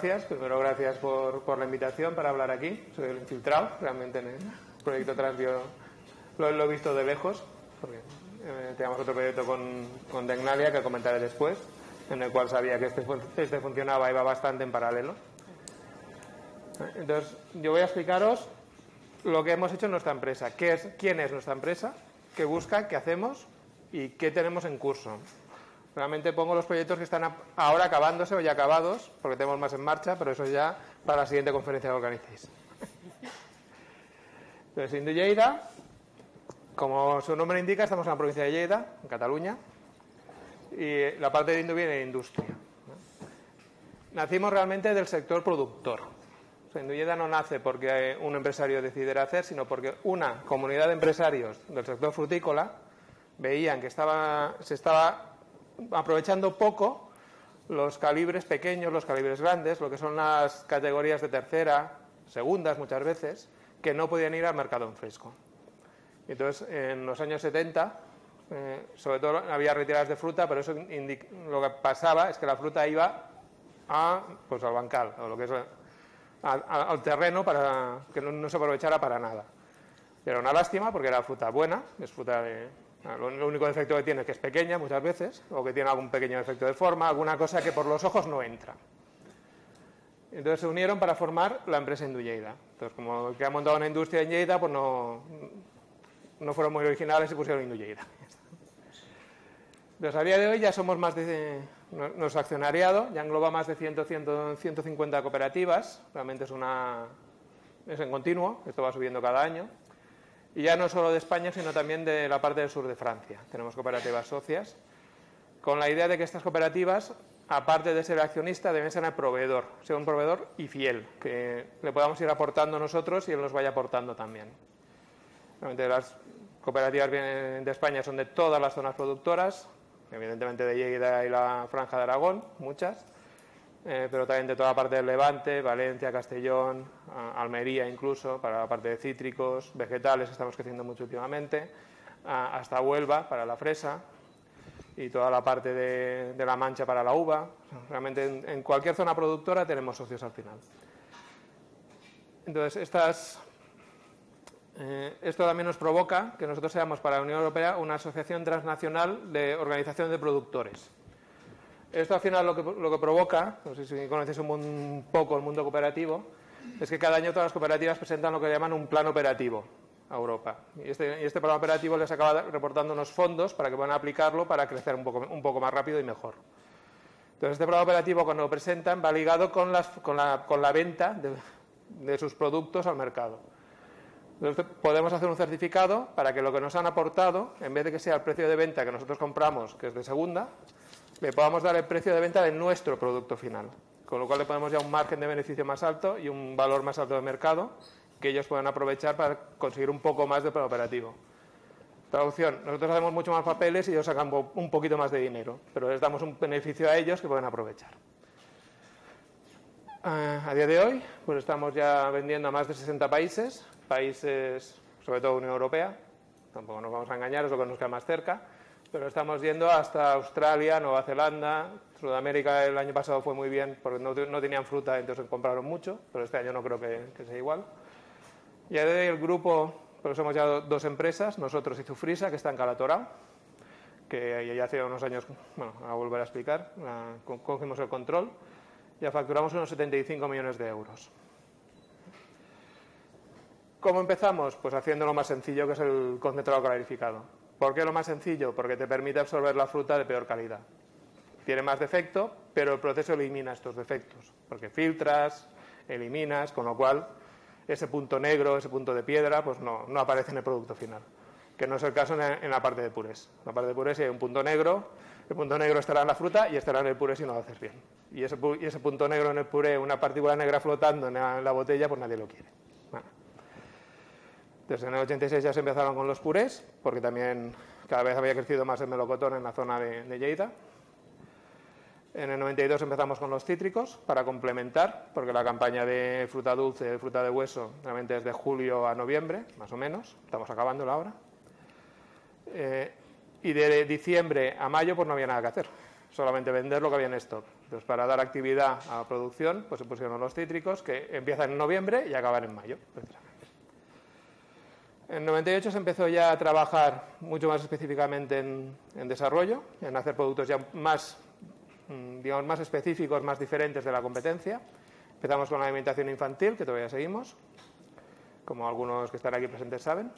gracias. Primero, gracias por la invitación para hablar aquí. Soy el infiltrado, realmente en el proyecto Transbio lo he visto de lejos, porque teníamos otro proyecto con Tecnalia que comentaré después, en el cual sabía que este funcionaba y va bastante en paralelo. Entonces, yo voy a explicaros lo que hemos hecho en nuestra empresa, quién es nuestra empresa, qué busca, qué hacemos y qué tenemos en curso. Realmente pongo los proyectos que están ahora acabándose o ya acabados, porque tenemos más en marcha, pero eso ya para la siguiente conferencia que organicéis. Entonces, Indu Lleida, como su nombre indica, estamos en la provincia de Lleida, en Cataluña, y la parte de Indu viene de industria. Nacimos realmente del sector productor. O sea, Indu Lleida no nace porque un empresario decidiera hacer, sino porque una comunidad de empresarios del sector frutícola veían que se estaba aprovechando poco los calibres pequeños, los calibres grandes, lo que son las categorías de tercera, segundas muchas veces, que no podían ir al mercado en fresco. Entonces, en los años 70, sobre todo había retiradas de fruta, pero eso lo que pasaba es que la fruta iba pues al bancal, o lo que es al terreno, para que no se aprovechara para nada. Era una lástima porque era fruta buena, es fruta de... Lo único defecto que tiene es que es pequeña muchas veces, o que tiene algún pequeño defecto de forma, alguna cosa que por los ojos no entra. Entonces se unieron para formar la empresa Indu Lleida. Entonces, como el que ha montado una industria en Lleida, pues no fueron muy originales y pusieron Indu Lleida. Entonces, a día de hoy ya somos más de... Nuestro accionariado ya engloba más de 150 cooperativas. Realmente es en continuo, esto va subiendo cada año. Y ya no solo de España, sino también de la parte del sur de Francia. Tenemos cooperativas socias, con la idea de que estas cooperativas, aparte de ser accionista, deben ser un proveedor y fiel, que le podamos ir aportando nosotros y él nos vaya aportando también. Realmente las cooperativas de España son de todas las zonas productoras, evidentemente de Lleida y la Franja de Aragón, muchas, pero también de toda la parte del Levante, Valencia, Castellón, Almería incluso, para la parte de cítricos, vegetales, estamos creciendo mucho últimamente, hasta Huelva para la fresa y toda la parte de la Mancha para la uva. Realmente en cualquier zona productora tenemos socios al final. Entonces, esto también nos provoca que nosotros seamos para la Unión Europea una asociación transnacional de organización de productores. Esto al final lo que provoca, no sé si conocéis un poco el mundo cooperativo, es que cada año todas las cooperativas presentan lo que llaman un plan operativo a Europa. Y este plan operativo les acaba reportando unos fondos para que puedan aplicarlo para crecer un poco más rápido y mejor. Entonces, este plan operativo, cuando lo presentan, va ligado con la venta de sus productos al mercado. Entonces, podemos hacer un certificado para que lo que nos han aportado, en vez de que sea el precio de venta que nosotros compramos, que es de segunda, le podamos dar el precio de venta de nuestro producto final, con lo cual le ponemos ya un margen de beneficio más alto y un valor más alto de mercado que ellos puedan aprovechar para conseguir un poco más de plan operativo. Traducción, nosotros hacemos mucho más papeles y ellos sacan un poquito más de dinero, pero les damos un beneficio a ellos que pueden aprovechar. A día de hoy, pues estamos ya vendiendo a más de 60 países, sobre todo Unión Europea, tampoco nos vamos a engañar, es lo que nos queda más cerca, pero estamos yendo hasta Australia, Nueva Zelanda, Sudamérica el año pasado fue muy bien porque no tenían fruta, entonces compraron mucho, pero este año no creo que sea igual. Y ahí el grupo, pues somos ya dos empresas, nosotros y Zufrisa, que está en Calatorao, que ya hace unos años, bueno, a volver a explicar, cogimos el control, ya facturamos unos 75 millones de euros. ¿Cómo empezamos? Pues haciendo lo más sencillo, que es el concentrado clarificado. ¿Por qué lo más sencillo? Porque te permite absorber la fruta de peor calidad. Tiene más defecto, pero el proceso elimina estos defectos, porque filtras, eliminas, con lo cual ese punto negro, ese punto de piedra, pues no aparece en el producto final, que no es el caso en la parte de purés. En la parte de purés, si hay un punto negro, el punto negro estará en la fruta y estará en el puré si no lo haces bien. Y ese punto negro en el puré, una partícula negra flotando en la botella, pues nadie lo quiere. Bueno. Entonces, en el 86 ya se empezaron con los purés, porque también cada vez había crecido más el melocotón en la zona de Lleida. En el 92 empezamos con los cítricos para complementar, porque la campaña de fruta dulce, fruta de hueso, realmente es de julio a noviembre, más o menos, estamos acabándola ahora. Y de diciembre a mayo pues no había nada que hacer. solamente vender lo que había en stock. Entonces, para dar actividad a la producción, pues se pusieron los cítricos, que empiezan en noviembre y acaban en mayo, precisamente. En 98 se empezó ya a trabajar mucho más específicamente en desarrollo, en hacer productos ya más, digamos, más específicos, más diferentes de la competencia. Empezamos con la alimentación infantil, que todavía seguimos, como algunos que están aquí presentes saben,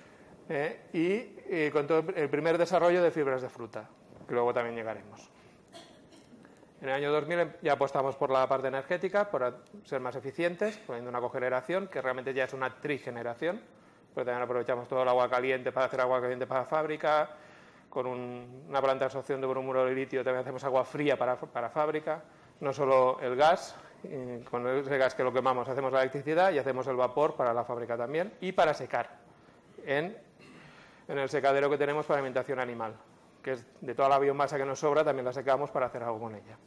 y con todo el primer desarrollo de fibras de fruta, que luego también llegaremos. En el año 2000 ya apostamos por la parte energética, por ser más eficientes, poniendo una cogeneración, que realmente ya es una trigeneración, pero también aprovechamos todo el agua caliente para hacer agua caliente para fábrica, con una planta de absorción de bromuro de litio también hacemos agua fría para fábrica, no solo el gas, con ese gas que lo quemamos hacemos la electricidad y hacemos el vapor para la fábrica también, y para secar en el secadero que tenemos para alimentación animal, que es de toda la biomasa que nos sobra, también la secamos para hacer algo con ella.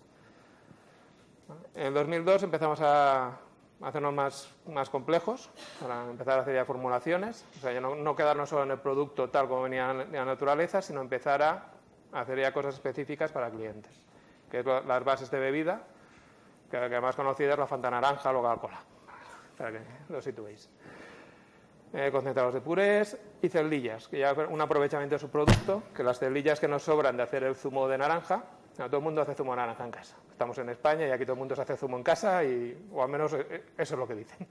En el 2002 empezamos a hacernos más complejos, para empezar a hacer ya formulaciones, o sea, ya no quedarnos solo en el producto tal como venía de la naturaleza, sino empezar a hacer ya cosas específicas para clientes, que es las bases de bebida, que más conocida es la Fanta naranja o la Coca-Cola, para que lo situéis. Concentrados de purés y celdillas, que ya un aprovechamiento de su producto, que las celdillas que nos sobran de hacer el zumo de naranja, todo el mundo hace zumo de naranja en casa. Estamos en España y aquí todo el mundo se hace zumo en casa, o al menos eso es lo que dicen.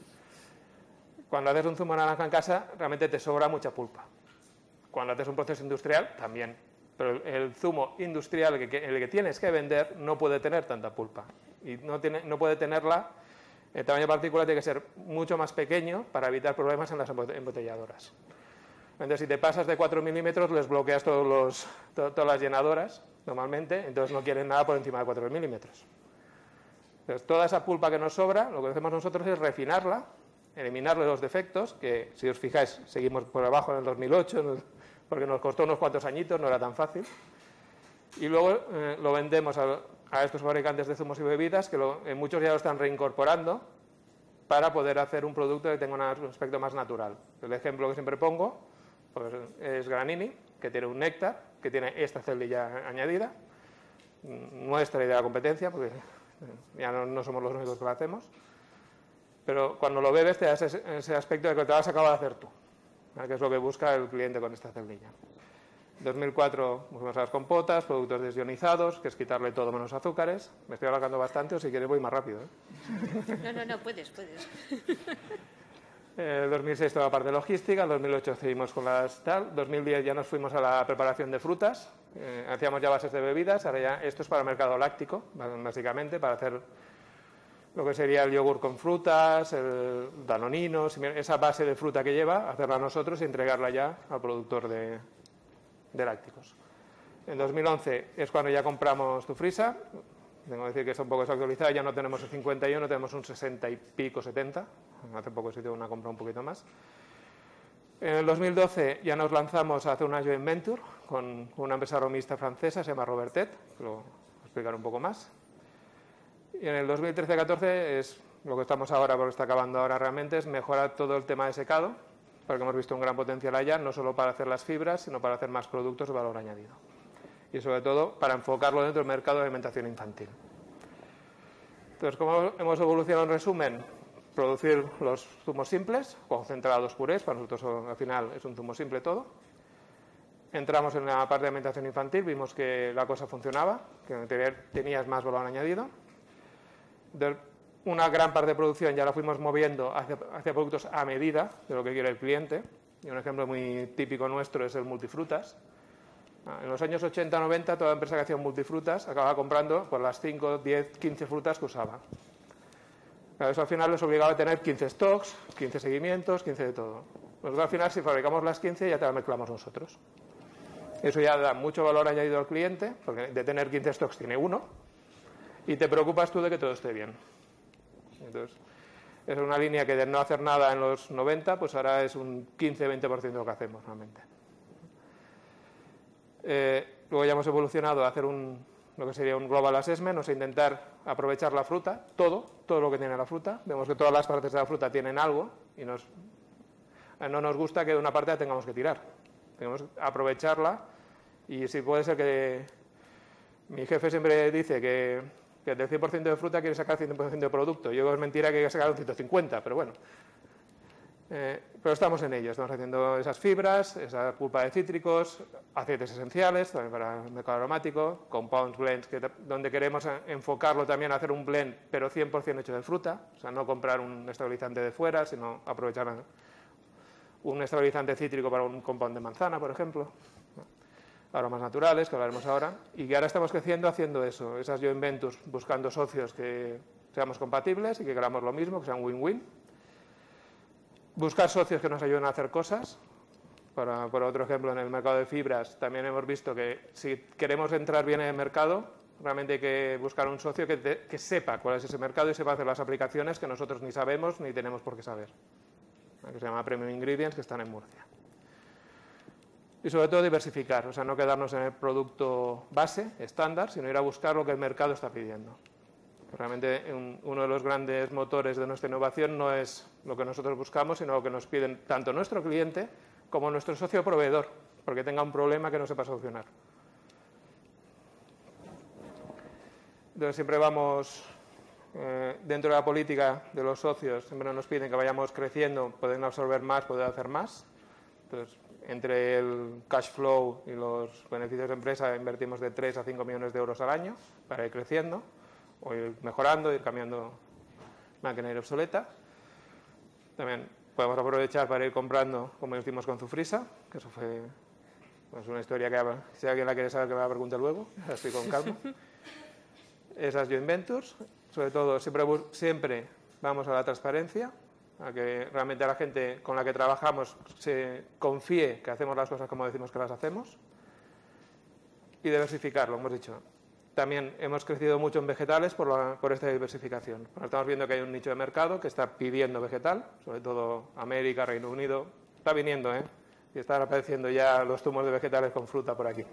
Cuando haces un zumo de naranja en casa, realmente te sobra mucha pulpa. Cuando haces un proceso industrial, también. Pero el zumo industrial, el que tienes que vender, no puede tener tanta pulpa. Y no puede tenerla. El tamaño de partícula tiene que ser mucho más pequeño para evitar problemas en las embotelladoras. Entonces, si te pasas de 4 milímetros, les bloqueas todas las llenadoras, normalmente, entonces no quieren nada por encima de 4 milímetros. Entonces, toda esa pulpa que nos sobra, lo que hacemos nosotros es refinarla, eliminarle los defectos, que si os fijáis, seguimos por abajo en el 2008, porque nos costó unos cuantos añitos, no era tan fácil, y luego lo vendemos a estos fabricantes de zumos y bebidas, que muchos ya lo están reincorporando para poder hacer un producto que tenga un aspecto más natural. El ejemplo que siempre pongo pues, es Granini, que tiene un néctar, que tiene esta celdilla añadida, nuestra y de la competencia, porque ya no somos los únicos que lo hacemos, pero cuando lo bebes te da ese aspecto de que te lo has acabado de hacer tú, que es lo que busca el cliente con esta celdilla. En 2004 fuimos a las compotas, productos desionizados, que es quitarle todo menos azúcares. Me estoy alargando bastante, o si quieres voy más rápido. No, puedes. En 2006 toda la parte logística, en 2008 seguimos con las tal, en 2010 ya nos fuimos a la preparación de frutas, hacíamos ya bases de bebidas, ahora ya esto es para el mercado láctico, básicamente, para hacer lo que sería el yogur con frutas, el danonino, esa base de fruta que lleva, hacerla nosotros y entregarla ya al productor de lácticos. En 2011 es cuando ya compramos Zufrisa. Tengo que decir que está un poco desactualizada, ya no tenemos el 51, tenemos un 60 y pico, 70. Hace poco se hizo una compra un poquito más. En el 2012 ya nos lanzamos a hacer una joint venture con una empresa romista francesa, se llama Robertet, que lo voy a explicar un poco más. Y en el 2013-14 es lo que estamos ahora, porque está acabando ahora realmente, es mejorar todo el tema de secado, porque hemos visto un gran potencial allá, no solo para hacer las fibras, sino para hacer más productos de valor añadido. Y sobre todo para enfocarlo dentro del mercado de alimentación infantil. Entonces, ¿cómo hemos evolucionado en resumen? Producir los zumos simples, concentrados purés, para nosotros al final es un zumo simple todo. Entramos en la parte de alimentación infantil, vimos que la cosa funcionaba, que tenías más valor añadido. Una gran parte de producción ya la fuimos moviendo hacia productos a medida de lo que quiere el cliente. Y un ejemplo muy típico nuestro es el multifrutas. En los años 80-90 toda empresa que hacía un multifrutas acababa comprando por las 5, 10, 15 frutas que usaba. Eso al final les obligaba a tener 15 stocks, 15 seguimientos, 15 de todo. Nosotros al final si fabricamos las 15 ya te las mezclamos nosotros. Eso ya da mucho valor añadido al cliente, porque de tener 15 stocks tiene uno, y te preocupas tú de que todo esté bien. Entonces, es una línea que de no hacer nada en los 90, pues ahora es un 15-20% de lo que hacemos realmente. Luego ya hemos evolucionado a hacer lo que sería un global assessment, o sea, intentar aprovechar la fruta, todo lo que tiene la fruta. Vemos que todas las partes de la fruta tienen algo y no nos gusta que de una parte la tengamos que tirar. Tenemos que aprovecharla y si puede ser que Mi jefe siempre dice que del 100% de fruta quiere sacar 100% de producto. Yo es mentira que hay que sacar un 150, pero bueno. Pero estamos en ello, estamos haciendo esas fibras, esa pulpa de cítricos, aceites esenciales, también para el mercado aromático, compounds, blends, donde queremos enfocarlo también a hacer un blend, pero 100% hecho de fruta, o sea, no comprar un estabilizante de fuera, sino aprovechar un estabilizante cítrico para un compound de manzana, por ejemplo, aromas naturales, que hablaremos ahora, y que ahora estamos creciendo haciendo eso, esas joint ventures, buscando socios que seamos compatibles y que queramos lo mismo, que sean win-win. Buscar socios que nos ayuden a hacer cosas. Por otro ejemplo, en el mercado de fibras también hemos visto que si queremos entrar bien en el mercado, realmente hay que buscar un socio que sepa cuál es ese mercado y sepa hacer las aplicaciones que nosotros ni sabemos ni tenemos por qué saber. Que se llama Premium Ingredients, que están en Murcia. Y sobre todo diversificar, o sea, no quedarnos en el producto base, estándar, sino ir a buscar lo que el mercado está pidiendo. Realmente uno de los grandes motores de nuestra innovación no es lo que nosotros buscamos, sino lo que nos piden tanto nuestro cliente como nuestro socio proveedor, porque tenga un problema que no sepa solucionar. Entonces siempre vamos, dentro de la política de los socios, siempre nos piden que vayamos creciendo, poder absorber más, poder hacer más. Entonces, entre el cash flow y los beneficios de empresa invertimos de 3 a 5 millones de euros al año para ir creciendo, o ir mejorando, ir cambiando maquinaria obsoleta. También podemos aprovechar para ir comprando, como hicimos con Zufrisa, que eso fue pues, una historia que, si alguien la quiere saber, que me la pregunte luego, estoy con calma. Esas joint ventures, sobre todo, siempre vamos a la transparencia, a que realmente la gente con la que trabajamos se confíe que hacemos las cosas como decimos que las hacemos. Y diversificar, lo hemos dicho. También hemos crecido mucho en vegetales por esta diversificación. Estamos viendo que hay un nicho de mercado que está pidiendo vegetal, sobre todo América, Reino Unido. Está viniendo, y están apareciendo ya los zumos de vegetales con fruta por aquí.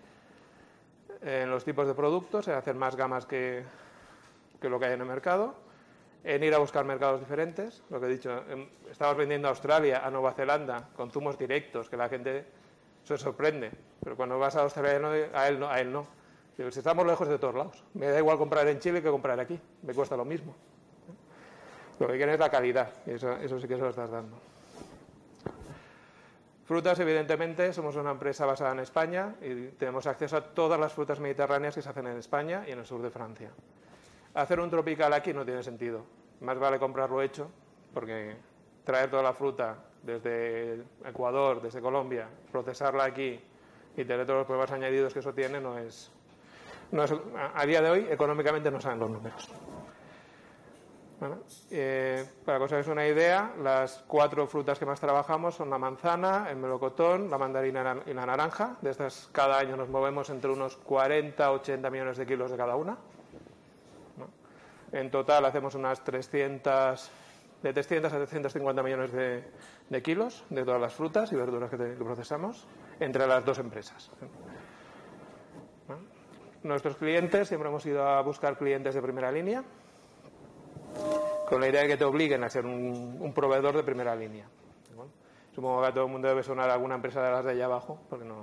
En los tipos de productos, en hacer más gamas que lo que hay en el mercado. En ir a buscar mercados diferentes. Lo que he dicho, estamos vendiendo a Australia, a Nueva Zelanda, con zumos directos, que la gente se sorprende. Pero cuando vas a Australia, a él no. Si estamos lejos de todos lados, me da igual comprar en Chile que comprar aquí, me cuesta lo mismo. Lo que quieren es la calidad, y eso sí que se lo estás dando. Frutas, evidentemente, somos una empresa basada en España y tenemos acceso a todas las frutas mediterráneas que se hacen en España y en el sur de Francia. Hacer un tropical aquí no tiene sentido, más vale comprarlo hecho, porque traer toda la fruta desde Ecuador, desde Colombia, procesarla aquí y tener todos los problemas añadidos que eso tiene no es, a día de hoy, económicamente no salen los números. Bueno, para que os hagáis una idea, las 4 frutas que más trabajamos son la manzana, el melocotón, la mandarina y la naranja. De estas, cada año nos movemos entre unos 40 a 80 millones de kilos de cada una. En total hacemos unas 300 a 350 millones de kilos de todas las frutas y verduras que procesamos entre las 2 empresas. Nuestros clientes, siempre hemos ido a buscar clientes de primera línea, con la idea de que te obliguen a ser un proveedor de primera línea. Bueno, supongo que a todo el mundo debe sonar alguna empresa de las de allá abajo, porque no.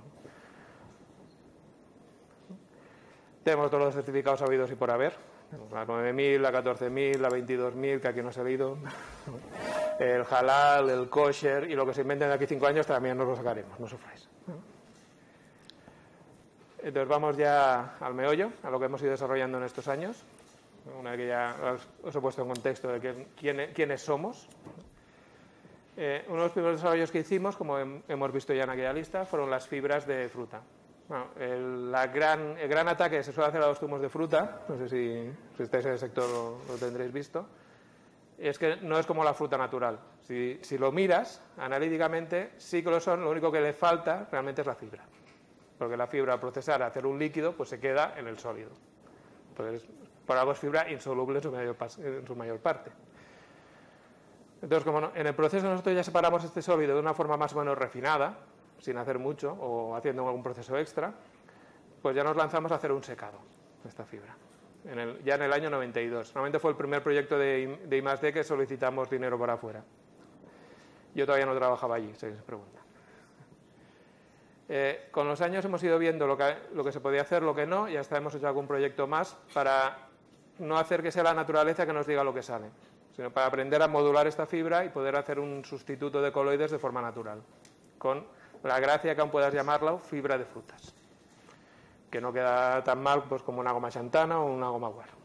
Tenemos todos los certificados habidos y por haber. La 9.000, la 14.000, la 22.000, que aquí no se ha leído. El halal, el kosher y lo que se inventen de aquí 5 años también nos lo sacaremos, no sufráis. Entonces vamos ya al meollo, a lo que hemos ido desarrollando en estos años. Una vez que ya os he puesto en contexto de quiénes somos. Uno de los primeros desarrollos que hicimos, como hemos visto ya en aquella lista, fueron las fibras de fruta. Bueno, el gran ataque que se suele hacer a los zumos de fruta, no sé si estáis en el sector lo tendréis visto, es que no es como la fruta natural. Si lo miras analíticamente, sí que lo son, lo único que le falta realmente es la fibra. Porque la fibra al procesar, hacer un líquido, pues se queda en el sólido. Entonces, por algo es fibra insoluble en su mayor parte. Entonces, como en el proceso nosotros ya separamos este sólido de una forma más o menos refinada, sin hacer mucho o haciendo algún proceso extra, pues ya nos lanzamos a hacer un secado de esta fibra. Ya en el año 92. Normalmente fue el primer proyecto de I+D que solicitamos dinero para afuera. Yo todavía no trabajaba allí, si se pregunta. Con los años hemos ido viendo lo que se podía hacer, lo que no, y hasta hemos hecho algún proyecto más para no hacer que sea la naturaleza que nos diga lo que sale, sino para aprender a modular esta fibra y poder hacer un sustituto de coloides de forma natural, con la gracia que aún puedas llamarla fibra de frutas, que no queda tan mal pues, como una goma xantana o una goma guar.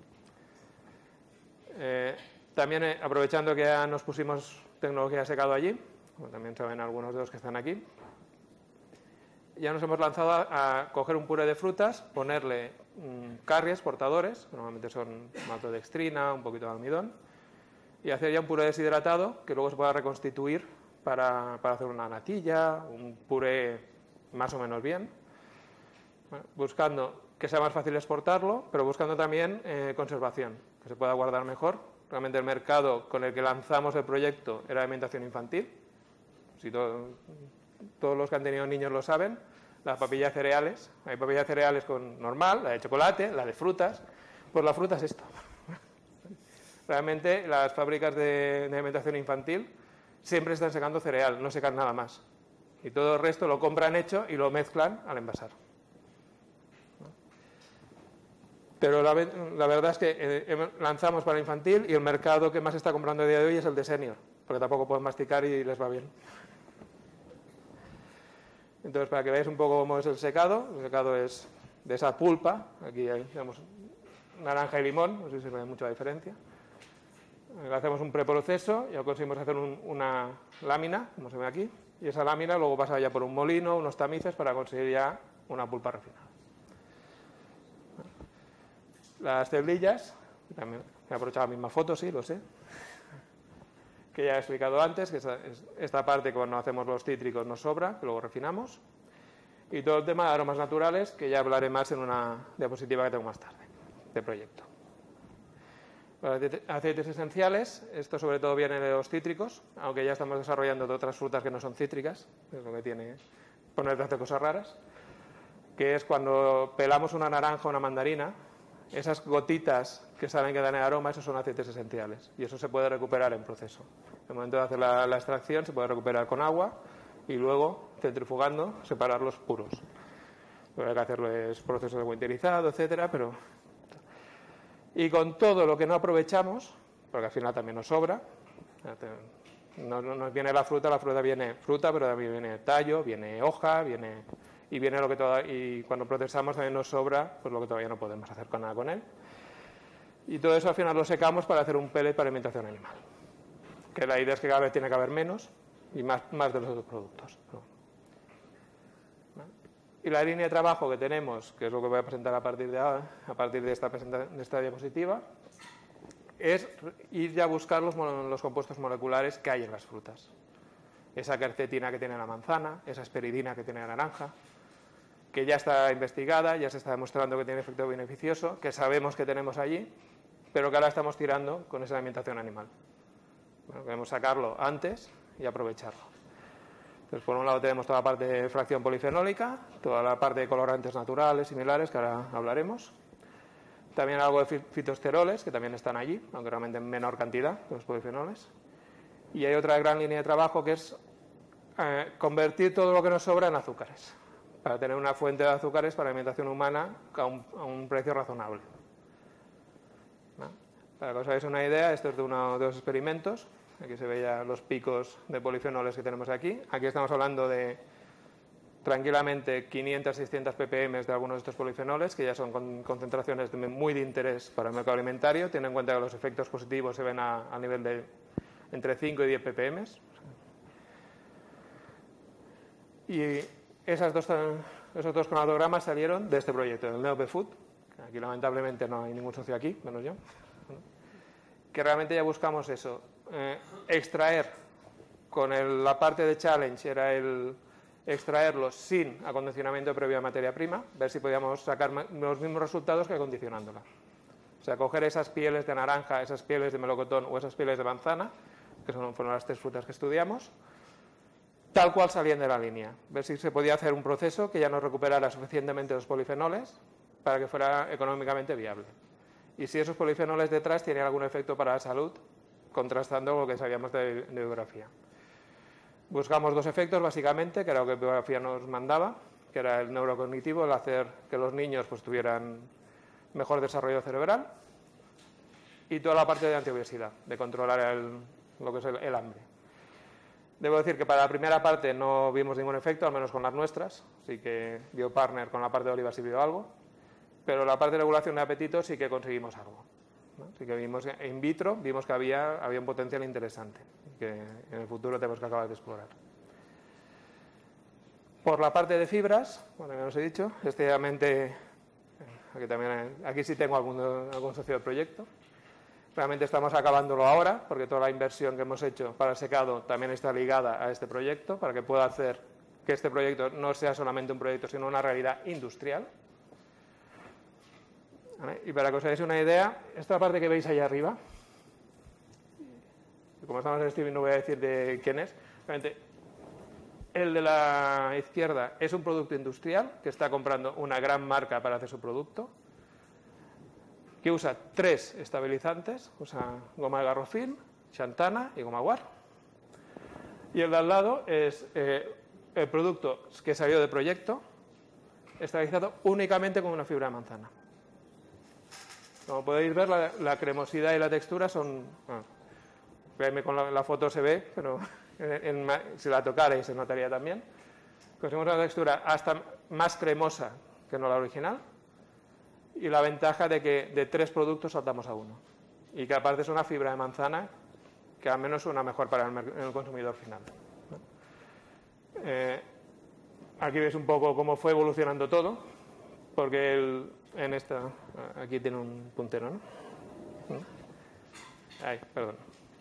También aprovechando que ya nos pusimos tecnología de secado allí, como también saben algunos de los que están aquí, ya nos hemos lanzado a coger un puré de frutas, ponerle carries, portadores, que normalmente son maltodextrina, un poquito de almidón, y hacer ya un puré deshidratado que luego se pueda reconstituir para hacer una natilla, un puré más o menos bien, bueno, buscando que sea más fácil exportarlo, pero buscando también conservación, que se pueda guardar mejor. Realmente el mercado con el que lanzamos el proyecto era de alimentación infantil, si todos los que han tenido niños lo saben, las papillas cereales, hay papillas cereales con normal, la de chocolate, la de frutas, pues la fruta es esto. Realmente las fábricas de alimentación infantil siempre están secando cereal, no secan nada más. Y todo el resto lo compran hecho y lo mezclan al envasar. Pero la verdad es que lanzamos para infantil y el mercado que más está comprando a día de hoy es el de senior, porque tampoco pueden masticar y les va bien. Entonces, para que veáis un poco cómo es el secado es de esa pulpa, aquí tenemos naranja y limón, no sé si se ve mucha diferencia. Hacemos un preproceso y conseguimos hacer una lámina, como se ve aquí, y esa lámina luego pasa ya por un molino, unos tamices para conseguir ya una pulpa refinada. Las ceblillas, también he aprovechado la misma foto, sí, lo sé, que ya he explicado antes, que esta parte cuando hacemos los cítricos nos sobra, que luego refinamos, y todo el tema de aromas naturales, que ya hablaré más en una diapositiva que tengo más tarde, de proyecto. Los aceites esenciales, esto sobre todo viene de los cítricos, aunque ya estamos desarrollando de otras frutas que no son cítricas, es lo que tiene ponerte a hacer cosas raras, que es cuando pelamos una naranja o una mandarina, esas gotitas que salen que dan el aroma, esos son aceites esenciales y eso se puede recuperar en proceso. En el momento de hacer la extracción se puede recuperar con agua y luego, centrifugando, separar los puros. Hay que hacerles procesos de winterizado, etcétera, pero... Y con todo lo que no aprovechamos, porque al final también nos sobra, no nos viene la fruta viene fruta, pero también viene tallo, viene hoja, y viene lo que y cuando procesamos también nos sobra pues lo que todavía no podemos hacer con nada con él. Y todo eso al final lo secamos para hacer un pellet para alimentación animal. Que la idea es que cada vez tiene que haber menos y más de los otros productos. Y la línea de trabajo que tenemos, que es lo que voy a presentar a partir de esta diapositiva, es ir ya a buscar los compuestos moleculares que hay en las frutas. Esa quercetina que tiene la manzana, esa esperidina que tiene la naranja, que ya está investigada, ya se está demostrando que tiene efecto beneficioso, que sabemos que tenemos allí, pero que ahora estamos tirando con esa alimentación animal. Bueno, queremos sacarlo antes y aprovecharlo. Entonces, por un lado tenemos toda la parte de fracción polifenólica, toda la parte de colorantes naturales similares, que ahora hablaremos. También algo de fitoesteroles, que también están allí, aunque realmente en menor cantidad que los polifenoles. Y hay otra gran línea de trabajo que es convertir todo lo que nos sobra en azúcares, para tener una fuente de azúcares para alimentación humana a un precio razonable. ¿No? Para que os hagáis una idea, esto es de uno de los experimentos. Aquí se veían los picos de polifenoles que tenemos aquí. Aquí estamos hablando de tranquilamente 500-600 ppm de algunos de estos polifenoles, que ya son concentraciones muy de interés para el mercado alimentario. Ten en cuenta que los efectos positivos se ven a nivel de entre 5 y 10 ppm. Y esos dos cronatogramas salieron de este proyecto, del Neope Food. Aquí lamentablemente no hay ningún socio aquí, menos yo. Que realmente ya buscamos eso. Extraer con la parte de challenge era extraerlos sin acondicionamiento previo a materia prima, ver si podíamos sacar los mismos resultados que acondicionándola. O sea, coger esas pieles de naranja, esas pieles de melocotón o esas pieles de manzana, que fueron las 3 frutas que estudiamos, tal cual salían de la línea. Ver si se podía hacer un proceso que ya nos recuperara suficientemente los polifenoles para que fuera económicamente viable. Y si esos polifenoles detrás tenían algún efecto para la salud, contrastando lo que sabíamos de bibliografía. Buscamos dos efectos, básicamente, que era lo que biografía nos mandaba, que era el neurocognitivo, el hacer que los niños pues, tuvieran mejor desarrollo cerebral, y toda la parte de antiobesidad, de controlar lo que es el hambre. Debo decir que para la primera parte no vimos ningún efecto, al menos con las nuestras, así que BioPartner con la parte de oliva sí vio algo, pero la parte de regulación de apetito sí que conseguimos algo, ¿no? Así que vimos in vitro, vimos que había un potencial interesante, que en el futuro tenemos que acabar de explorar. Por la parte de fibras, bueno, ya os he dicho, aquí sí tengo algún socio del proyecto. Realmente estamos acabándolo ahora, porque toda la inversión que hemos hecho para el secado también está ligada a este proyecto, para que pueda hacer que este proyecto no sea solamente un proyecto, sino una realidad industrial. ¿Vale? Y para que os hagáis una idea, esta parte que veis ahí arriba, como estamos en streaming no voy a decir de quién es, realmente el de la izquierda es un producto industrial que está comprando una gran marca para hacer su producto, que usa 3 estabilizantes, usa goma de garrofil, xantana y goma guar. Y el de al lado es el producto que salió de proyecto, estabilizado únicamente con una fibra de manzana. Como podéis ver, la cremosidad y la textura son... Bueno, con la foto se ve, pero si la tocarais se notaría también. Conseguimos una textura hasta más cremosa que no la original, y la ventaja de que de 3 productos saltamos a 1. Y que aparte es una fibra de manzana que al menos suena mejor para el consumidor final, ¿no? Aquí veis un poco cómo fue evolucionando todo, porque aquí tiene un puntero, ¿no? Perdón.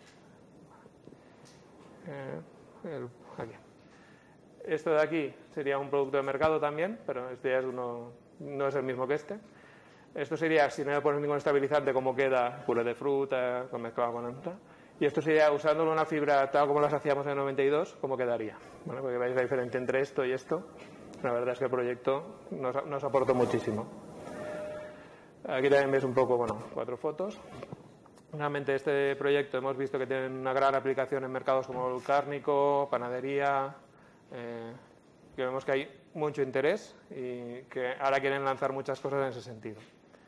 Aquí. Esto de aquí sería un producto de mercado también, pero este ya es no es el mismo que este. Esto sería, si no le pones ningún estabilizante, como queda puré de fruta, mezclado con otra. Y esto sería, usándolo una fibra tal como las hacíamos en el 92, ¿cómo quedaría? Bueno, porque veis la diferencia entre esto y esto. La verdad es que el proyecto nos aportó muchísimo. Aquí también ves un poco, 4 fotos. Realmente este proyecto hemos visto que tiene una gran aplicación en mercados como el cárnico, panadería, que vemos que hay mucho interés y que ahora quieren lanzar muchas cosas en ese sentido.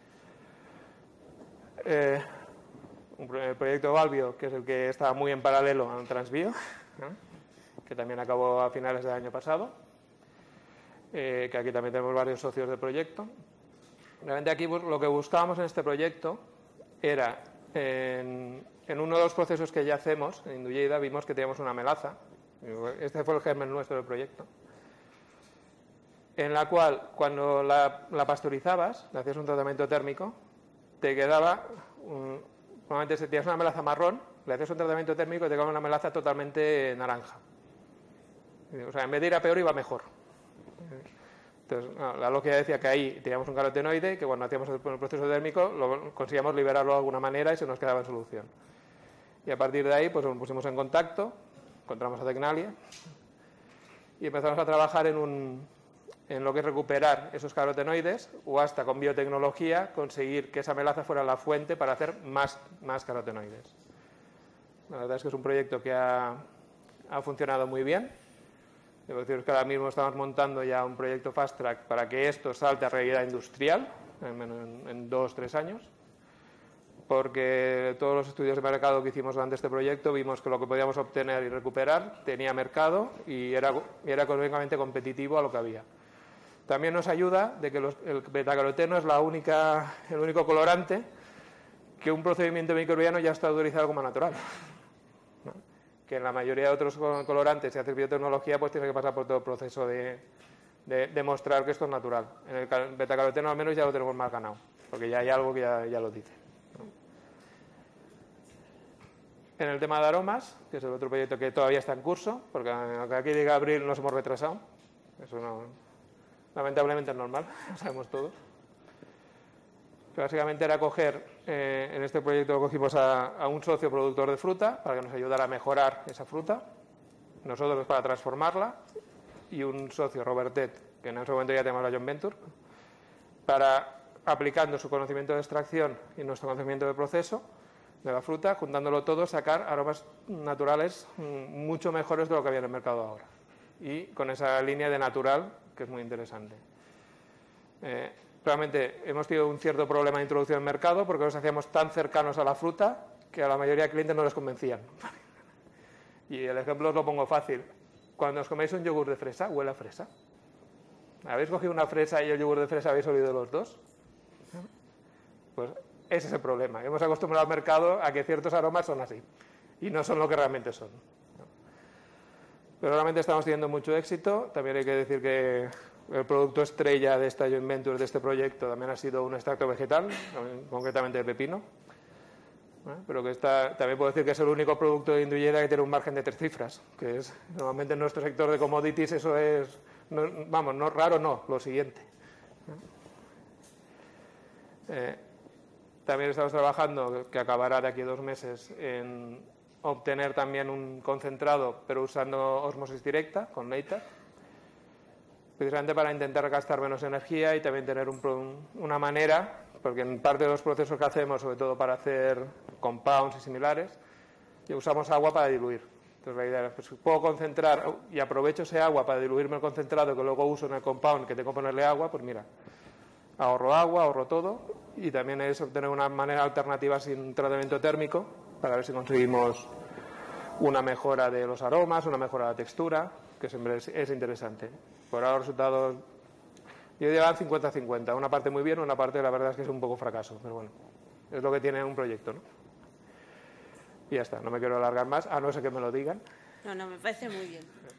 El proyecto Valbio, que es el que está muy en paralelo al Transbio, ¿no? Que también acabó a finales del año pasado, que aquí también tenemos varios socios del proyecto. Realmente aquí lo que buscábamos en este proyecto era, en uno de los procesos que ya hacemos, en Indullida, vimos que teníamos una melaza, este fue el germen nuestro del proyecto, en la cual cuando la pasteurizabas, le hacías un tratamiento térmico, te quedaba, normalmente si tienes una melaza marrón, le hacías un tratamiento térmico y te quedaba una melaza totalmente naranja. O sea, en vez de ir a peor, iba mejor. Entonces, la lógica decía que ahí teníamos un carotenoide que cuando hacíamos el proceso térmico conseguíamos liberarlo de alguna manera y se nos quedaba en solución. Y a partir de ahí pues nos pusimos en contacto, encontramos a Tecnalia y empezamos a trabajar en lo que es recuperar esos carotenoides o hasta con biotecnología conseguir que esa melaza fuera la fuente para hacer más carotenoides. La verdad es que es un proyecto que ha funcionado muy bien. Debo deciros que ahora mismo estamos montando ya un proyecto Fast Track para que esto salte a realidad industrial en 2-3 años, porque todos los estudios de mercado que hicimos durante este proyecto vimos que lo que podíamos obtener y recuperar tenía mercado y era económicamente competitivo a lo que había. También nos ayuda de que el betacaroteno es el único colorante que un procedimiento microbiano ya está autorizado como natural, ¿no? Que en la mayoría de otros colorantes, si haces biotecnología, pues tienes que pasar por todo el proceso de demostrar que esto es natural. En el betacaroteno al menos ya lo tenemos más ganado, porque ya hay algo que ya lo dice, ¿no? En el tema de aromas, que es el otro proyecto que todavía está en curso, porque aunque aquí diga abril nos hemos retrasado, eso lamentablemente es normal, lo sabemos todos. Que básicamente era coger, en este proyecto cogimos a un socio productor de fruta para que nos ayudara a mejorar esa fruta, nosotros para transformarla, y un socio, Robertet, que en ese momento ya tenemos la Joint Venture, para, aplicando su conocimiento de extracción y nuestro conocimiento de proceso, de la fruta, juntándolo todo, sacar aromas naturales mucho mejores de lo que había en el mercado ahora. Y con esa línea de natural, que es muy interesante. Realmente hemos tenido un cierto problema de introducción al mercado porque los hacíamos tan cercanos a la fruta que a la mayoría de clientes no les convencían. Y el ejemplo os lo pongo fácil. Cuando os coméis un yogur de fresa, huele a fresa. ¿Habéis cogido una fresa y el yogur de fresa habéis olido los dos? Pues ese es el problema. Hemos acostumbrado al mercado a que ciertos aromas son así y no son lo que realmente son. Pero realmente estamos teniendo mucho éxito. También hay que decir que el producto estrella de esta joint venture, de este proyecto, también ha sido un extracto vegetal, concretamente de pepino. Pero que también puedo decir que es el único producto de Indullera que tiene un margen de 3 cifras, que es normalmente en nuestro sector de commodities eso es, no raro, no, lo siguiente. También estamos trabajando, que acabará de aquí a 2 meses, en obtener también un concentrado, pero usando ósmosis directa, con Neita, precisamente para intentar gastar menos energía y también tener una manera, porque en parte de los procesos que hacemos, sobre todo para hacer compounds y similares, usamos agua para diluir. Entonces la idea es, pues, puedo concentrar y aprovecho ese agua para diluirme el concentrado que luego uso en el compound, que tengo que ponerle agua, pues mira, ahorro agua, ahorro todo, y también es obtener una manera alternativa sin tratamiento térmico para ver si conseguimos una mejora de los aromas, una mejora de la textura, que siempre es interesante. Por ahora los resultados, yo diría 50-50, una parte muy bien, una parte la verdad es que es un poco fracaso, pero bueno, es lo que tiene un proyecto, ¿no? Y ya está, no me quiero alargar más, a no ser que me lo digan. No, me parece muy bien.